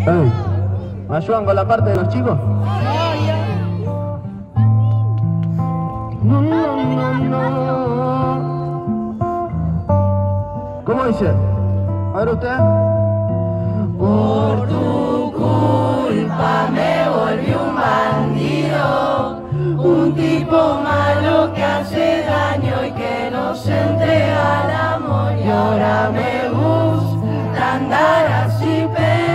Ey, ¿me ayudan con la parte de los chicos? No, no, no. ¿Cómo dice? A ver usted. Por tu culpa me volví un bandido, un tipo malo que hace daño y que no se entrega al amor. Y ahora me gusta andar así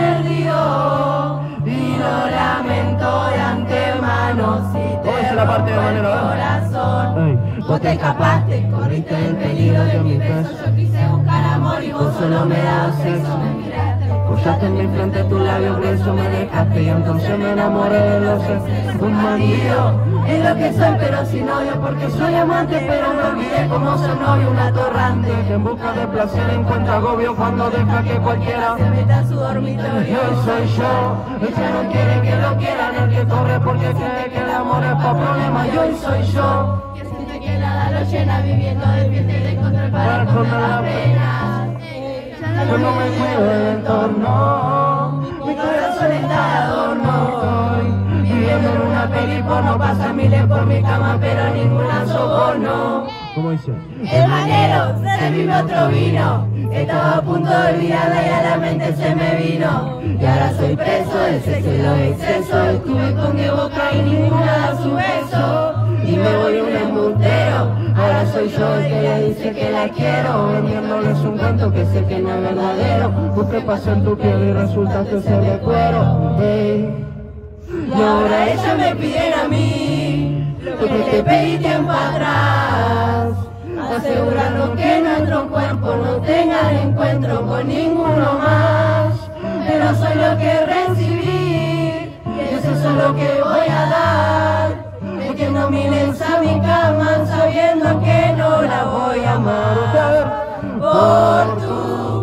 perdido y lo lamento de antemano si te la parte de rompo el manera? corazón. Vos te escapaste, corriste del peligro de mi beso. Yo quise buscar amor y vos solo me dabas sexo. Me miraste, Posaste en mi frente, tus labios gruesos me dejaste y entonces me enamoré de los sesos. un bandido es lo que soy, pero sin novio, porque soy amante, pero me olvidé cómo ser novio, un atorrante Que en busca de placer encuentra agobio cuando deja que cualquiera se meta a su dormitorio. y hoy soy yo. Ella no quiere que lo quieran, el que corre porque cree que el amor es pa' problemas y hoy soy yo. Que siente que nada lo llena, viviendo de fiesta y de encontrar para esconder las penas. Yo no me cuido del entorno, Mi corazón está de adorno. Viviendo en una peli porno, pasan miles por mi cama, pero ninguna soborno. ¿Cómo dice? El manero, servirme otro vino. Estaba a punto de olvidarla y a la mente se me vino. Y ahora soy preso del sexo y los excesos. Estuve con de boca y ninguna da su beso. Y me voy un embustero. Ahora soy yo el que le dice que la quiero. Vendiéndoles un cuento que sé que no es verdadero. Busqué paso en tu piel y resultaste ser de cuero. Ey. Y ahora ellas me piden a mí lo que te pedí tiempo atrás, asegurando que nuestro cuerpo no tenga encuentro con ninguno más. Pero soy lo que recibí, y eso es lo que voy a dar. Metiendo miles a mi cama sabiendo que no la voy a amar. Por tu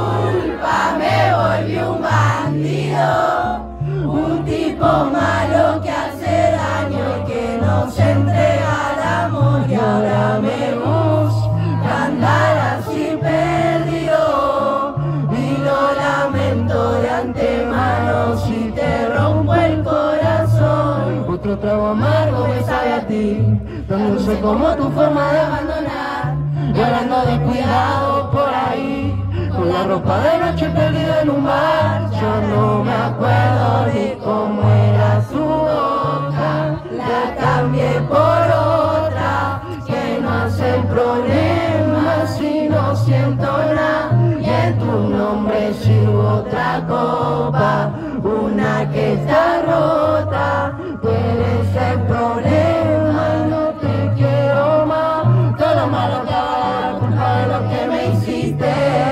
culpa me volví un bandido, un tipo malo que hace daño y que no se entrega al amor. Y ahora me gusta andar así perdido y lo lamento de antemano si te rompo el corazón. Otro trago amargo me sabe a ti, tan dulce como tu forma de abandonar. Y hablando de cuidado por ahí, con la ropa de noche perdida en un bar. Ya no me acuerdo de cómo era su boca, La cambié por otra que no hace problema si no siento nada. y en tu nombre sirvo otra copa, Una que está rota, tú eres el problema y no te quiero más. Todo lo malo que hago, la culpa de lo que me hiciste.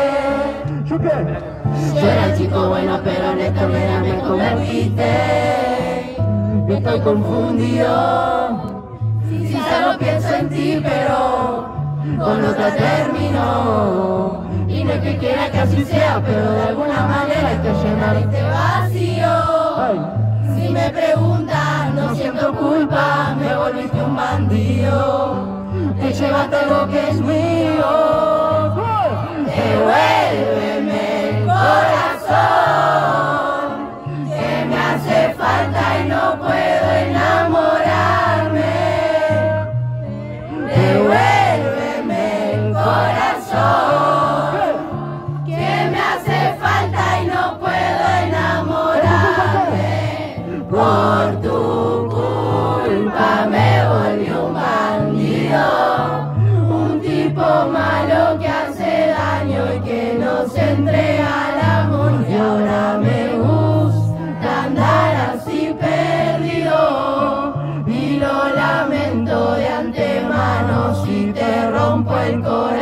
¿Yo qué? yo era el chico bueno, pero en esta vida me convertiste. Estoy confundido. Si solo pienso en ti, pero con otra termino. Y no es que quiera que así sea, pero de alguna manera hay que llenar este vacío. Ay. Si me preguntan, no siento culpa, me volviste un bandido. Te llevaste lo que es mío. Devuélveme el corazón, que me hace falta y no puedo enamorarme. Devuélveme el corazón, que me hace falta y no puedo enamorarme. Por tu culpa me volví un bandido, un tipo malo que hace daño y que no se entrega al amor. Y ahora me gusta andar así perdido y lo lamento de antemano si te rompo el corazón.